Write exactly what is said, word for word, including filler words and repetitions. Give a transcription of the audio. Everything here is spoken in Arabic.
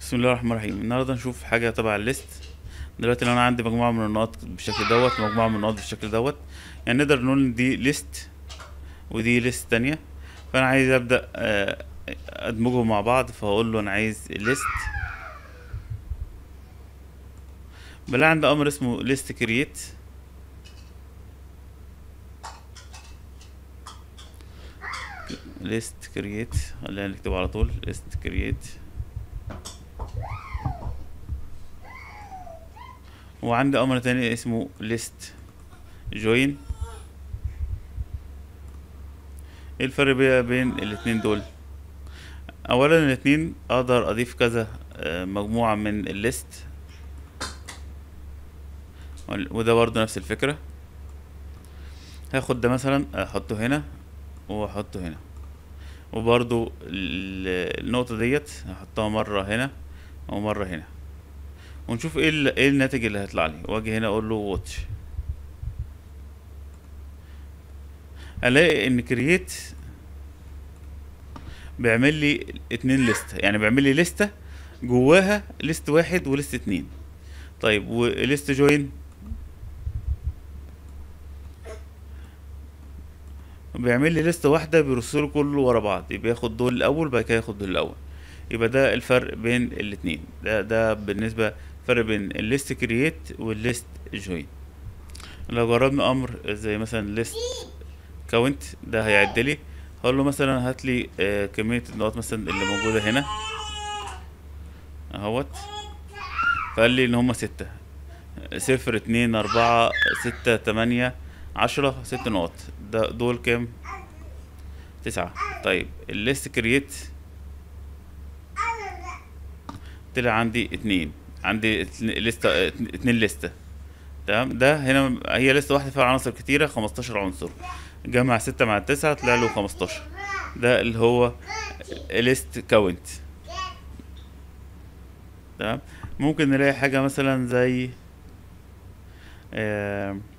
بسم الله الرحمن الرحيم. النهارده نشوف حاجه تبع الليست. دلوقتي لو انا عندي مجموعه من النقط بالشكل دوت ومجموعه من النقط بالشكل دوت، يعني نقدر نقول إن دي ليست ودي ليست تانية. فانا عايز ابدا آه، ادمجهم مع بعض، فهقول له انا عايز ليست. بلاقي عندي امر اسمه ليست كرييت. ليست كرييت خلينا نكتبه على طول ليست كرييت. وعندي امر تاني اسمه ليست جوين. ايه الفرق بقى بين الاتنين دول؟ اولا الاتنين اقدر اضيف كذا آه، مجموعة من الليست، وده برضو نفس الفكرة. هاخد ده مثلا احطه هنا واحطه هنا، وبرضو ال- النقطة ديت هحطها مرة هنا ومرة هنا، ونشوف ايه ال- ايه الناتج اللي هيطلع لي. واجي هنا اقول له واتش، الاقي ان كرييت بيعمل لي اتنين لستة، يعني بيعمل لي لستة جواها ليست واحد وليست اتنين. طيب وليست جوين بيعمل لي لستة واحدة بيرسله كله ورا بعض، يبقى ياخد دول الأول بعد كده ياخد دول الأول. يبقى ده الفرق بين الاتنين. ده ده بالنسبة فرق بين الليست كرييت والليست جوين. لو جربنا أمر زي مثلا ليست كاونت، ده هيعد لي. هقول له مثلا هات لي آه، كمية النقط مثلا اللي موجودة هنا اهوت. فقال لي ان هما ستة: صفر، اتنين، اربعة، ستة، تمانية، عشرة. ست نقط. ده دول كام؟ تسعة. طيب الليست كرييت طلع عندي اتنين. عندي اتن- لستة اتن- اتنين لستة. تمام. ده هنا هي لستة واحدة فيها عناصر كتيرة، خمستاشر عنصر. جمع ستة مع التسعة طلع له خمستاشر. ده اللي هو ليست كاونت. تمام. ممكن نلاقي حاجة مثلا زي آه